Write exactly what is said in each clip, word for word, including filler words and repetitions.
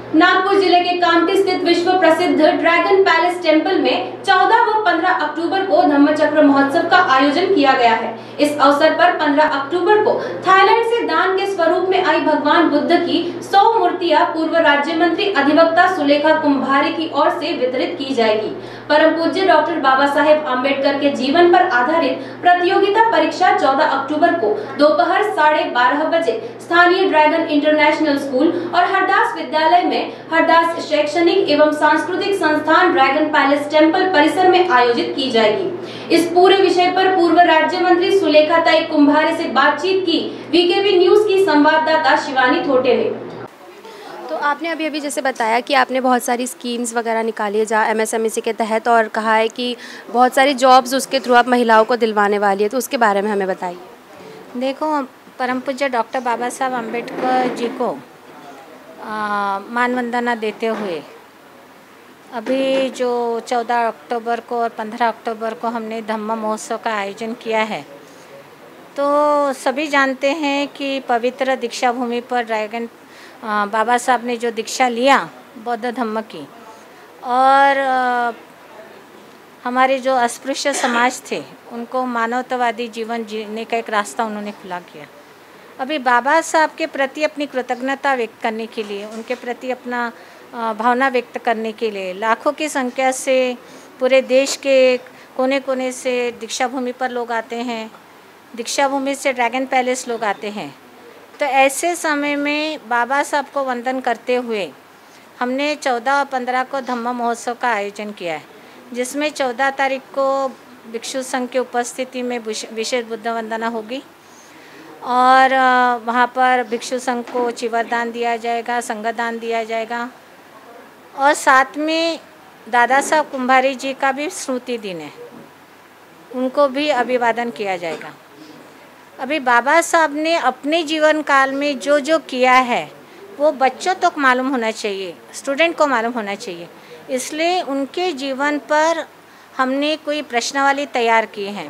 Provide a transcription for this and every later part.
नागपुर जिले के कामठी स्थित विश्व प्रसिद्ध ड्रैगन पैलेस टेम्पल में चौदह व पंद्रह अक्टूबर को धम्मचक्र महोत्सव का आयोजन किया गया है। इस अवसर पर पंद्रह अक्टूबर को थाईलैंड से दान के स्वरूप में आई भगवान बुद्ध की सौ मूर्तियां पूर्व राज्य मंत्री अधिवक्ता सुलेखा कुंभारे की ओर से वितरित की जाएगी। परम पूज्य डॉक्टर बाबा साहेब आम्बेडकर के जीवन पर आधारित प्रतियोगिता परीक्षा चौदह अक्टूबर को दोपहर साढ़े बारह बजे स्थानीय ड्रैगन इंटरनेशनल स्कूल और हरदास विद्यालय में हरदास शैक्षणिक एवं सांस्कृतिक संस्थान ड्रैगन पैलेस टेम्पल परिसर में आयोजित की जाएगी। इस पूरे विषय पर पूर्व राज्य मंत्री सुलेखा ताई कुंभारे से बातचीत की वीकेबी न्यूज की संवाददाता शिवानी थोटे ने। तो आपने अभी अभी जैसे बताया कि आपने बहुत सारी स्कीम्स वगैरह निकाली है जहाँ एमएसएमई के तहत, और कहा है कि बहुत सारी जॉब्स उसके थ्रू आप महिलाओं को दिलवाने वाली है, तो उसके बारे में हमें बताइए। देखो, परम पूज्य डॉक्टर बाबा साहब अम्बेडकर जी को मान वंदना देते हुए अभी जो चौदह अक्टूबर को और पंद्रह अक्टूबर को हमने धम्म महोत्सव का आयोजन किया है, तो सभी जानते हैं कि पवित्र दीक्षा भूमि पर ड्रैगन बाबा साहब ने जो दीक्षा लिया बौद्ध धम्म की, और हमारे जो अस्पृश्य समाज थे उनको मानवतावादी जीवन जीने का एक रास्ता उन्होंने खुला किया। अभी बाबा साहब के प्रति अपनी कृतज्ञता व्यक्त करने के लिए, उनके प्रति अपना भावना व्यक्त करने के लिए लाखों की संख्या से पूरे देश के कोने कोने से दीक्षा भूमि पर लोग आते हैं, दीक्षा भूमि से ड्रैगन पैलेस लोग आते हैं। तो ऐसे समय में बाबा साहब को वंदन करते हुए हमने चौदह और पंद्रह को धम्म महोत्सव का आयोजन किया है, जिसमें चौदह तारीख को भिक्षु संघ की उपस्थिति में विशेष बुद्ध वंदना होगी और वहाँ पर भिक्षु संघ को चिवरदान दिया जाएगा, संगदान दिया जाएगा, और साथ में दादा साहब कुंभारे जी का भी स्मृति दिन है, उनको भी अभिवादन किया जाएगा। अभी बाबा साहब ने अपने जीवन काल में जो जो किया है वो बच्चों तक तो मालूम होना चाहिए, स्टूडेंट को मालूम होना चाहिए, इसलिए उनके जीवन पर हमने कोई प्रश्नावली तैयार किए हैं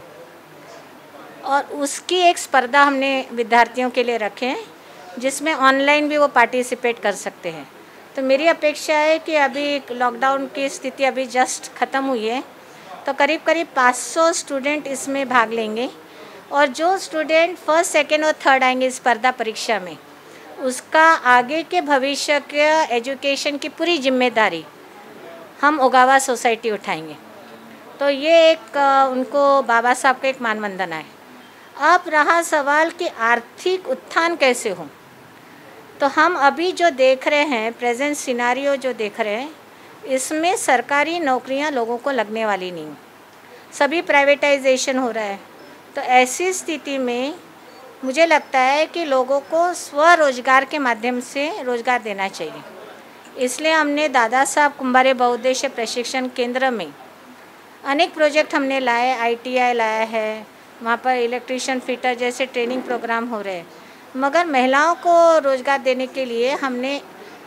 और उसकी एक स्पर्धा हमने विद्यार्थियों के लिए रखे हैं, जिसमें ऑनलाइन भी वो पार्टिसिपेट कर सकते हैं। तो मेरी अपेक्षा है कि अभी लॉकडाउन की स्थिति अभी जस्ट ख़त्म हुई है, तो करीब करीब पाँच सौ स्टूडेंट इसमें भाग लेंगे, और जो स्टूडेंट फर्स्ट सेकेंड और थर्ड आएंगे स्पर्धा परीक्षा में, उसका आगे के भविष्य के एजुकेशन की पूरी जिम्मेदारी हम ओगावा सोसाइटी उठाएंगे। तो ये एक उनको बाबा साहब का एक मान वंदना है। अब रहा सवाल कि आर्थिक उत्थान कैसे हो, तो हम अभी जो देख रहे हैं, प्रेजेंट सिनारियो जो देख रहे हैं, इसमें सरकारी नौकरियां लोगों को लगने वाली नहीं, सभी प्राइवेटाइजेशन हो रहा है। तो ऐसी स्थिति में मुझे लगता है कि लोगों को स्वरोजगार के माध्यम से रोजगार देना चाहिए। इसलिए हमने दादा साहब कुंभारे बहुउद्देश्य प्रशिक्षण केंद्र में अनेक प्रोजेक्ट हमने लाए, आईटीआई लाया है, वहाँ पर इलेक्ट्रिशियन फिटर जैसे ट्रेनिंग प्रोग्राम हो रहे हैं। मगर महिलाओं को रोज़गार देने के लिए हमने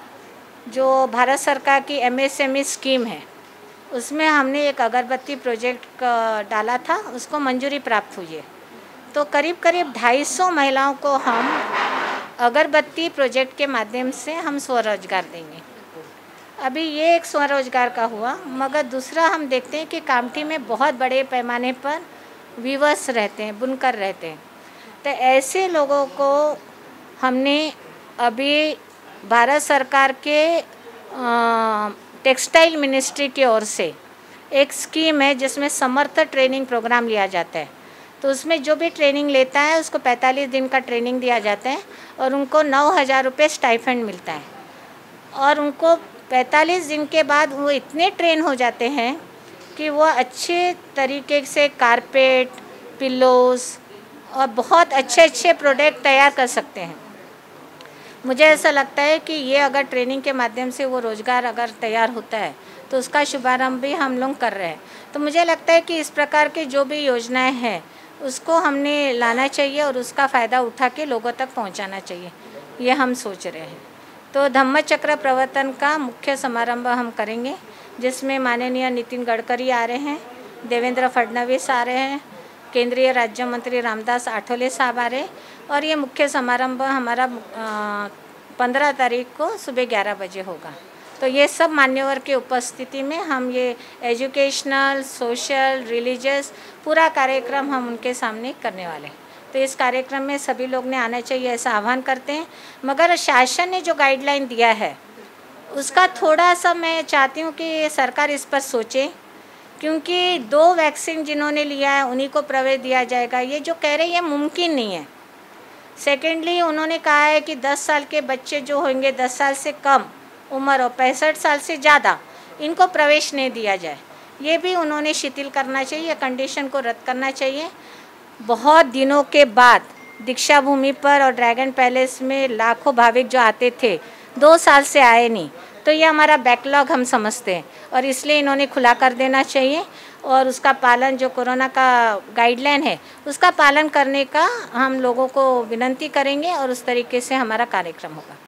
जो भारत सरकार की एमएसएमई स्कीम है, उसमें हमने एक अगरबत्ती प्रोजेक्ट डाला था, उसको मंजूरी प्राप्त हुई है। तो करीब करीब ढाई सौ महिलाओं को हम अगरबत्ती प्रोजेक्ट के माध्यम से हम स्वरोजगार देंगे। अभी ये एक स्वरोजगार का हुआ, मगर दूसरा हम देखते हैं कि कामठी में बहुत बड़े पैमाने पर वीवर्स रहते हैं, बुनकर रहते हैं। तो ऐसे लोगों को हमने अभी भारत सरकार के टेक्सटाइल मिनिस्ट्री की ओर से एक स्कीम है जिसमें समर्थ ट्रेनिंग प्रोग्राम लिया जाता है। तो उसमें जो भी ट्रेनिंग लेता है उसको पैंतालीस दिन का ट्रेनिंग दिया जाता है और उनको नौ हज़ार रुपये स्टाइफंड मिलता है, और उनको पैंतालीस दिन के बाद वो इतने ट्रेन हो जाते हैं कि वो अच्छे तरीके से कारपेट, पिल्लोज़ और बहुत अच्छे अच्छे प्रोडक्ट तैयार कर सकते हैं। मुझे ऐसा लगता है कि ये अगर ट्रेनिंग के माध्यम से वो रोज़गार अगर तैयार होता है तो उसका शुभारंभ भी हम लोग कर रहे हैं। तो मुझे लगता है कि इस प्रकार की जो भी योजनाएं हैं उसको हमने लाना चाहिए और उसका फ़ायदा उठा के लोगों तक पहुंचाना चाहिए, ये हम सोच रहे हैं। तो धम्मचक्र प्रवर्तन का मुख्य समारंभ हम करेंगे, जिसमें माननीय नितिन गडकरी आ रहे हैं, देवेंद्र फडणवीस आ रहे हैं, केंद्रीय राज्य मंत्री रामदास आठवले साहब आ रहे, और ये मुख्य समारंभ हमारा पंद्रह तारीख को सुबह ग्यारह बजे होगा। तो ये सब मान्यवर के उपस्थिति में हम ये एजुकेशनल, सोशल, रिलीजियस पूरा कार्यक्रम हम उनके सामने करने वाले हैं। तो इस कार्यक्रम में सभी लोग ने आना चाहिए ऐसा आह्वान करते हैं। मगर शासन ने जो गाइडलाइन दिया है उसका थोड़ा सा मैं चाहती हूँ कि सरकार इस पर सोचे, क्योंकि दो वैक्सीन जिन्होंने लिया है उन्हीं को प्रवेश दिया जाएगा, ये जो कह रहे हैं ये मुमकिन नहीं है। सेकेंडली उन्होंने कहा है कि दस साल के बच्चे जो होंगे, दस साल से कम उम्र और पैंसठ साल से ज़्यादा, इनको प्रवेश नहीं दिया जाए। ये भी उन्होंने शिथिल करना चाहिए, कंडीशन को रद्द करना चाहिए। बहुत दिनों के बाद दीक्षा भूमि पर और ड्रैगन पैलेस में लाखों भाविक जो आते थे, दो साल से आए नहीं, तो ये हमारा बैकलॉग हम समझते हैं और इसलिए इन्होंने खुला कर देना चाहिए। और उसका पालन, जो कोरोना का गाइडलाइन है उसका पालन करने का हम लोगों को विनती करेंगे और उस तरीके से हमारा कार्यक्रम होगा।